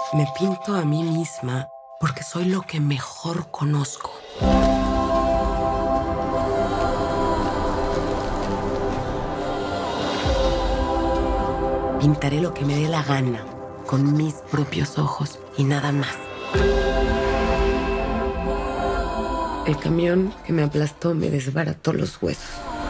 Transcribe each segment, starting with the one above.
Me pinto a mí misma porque soy lo que mejor conozco. Pintaré lo que me dé la gana, con mis propios ojos y nada más. El camión que me aplastó me desbarató los huesos.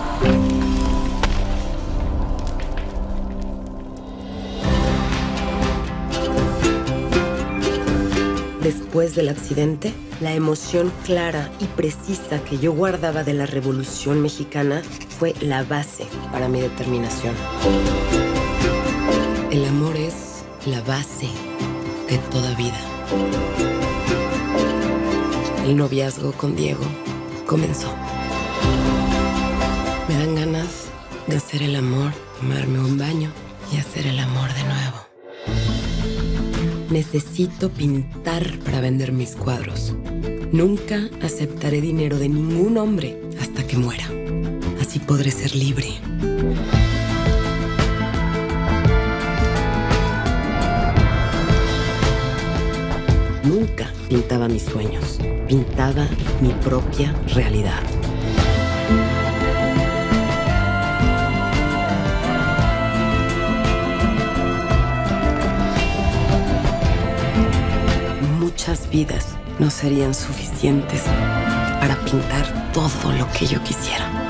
Después del accidente, la emoción clara y precisa que yo guardaba de la Revolución Mexicana fue la base para mi determinación. El amor es la base de toda vida. El noviazgo con Diego comenzó. Me dan ganas de hacer el amor, tomarme un baño y hacer el amor de nuevo. Necesito pintar para vender mis cuadros. Nunca aceptaré dinero de ningún hombre hasta que muera. Así podré ser libre. Nunca pintaba mis sueños. Pintaba mi propia realidad. Muchas vidas no serían suficientes para pintar todo lo que yo quisiera.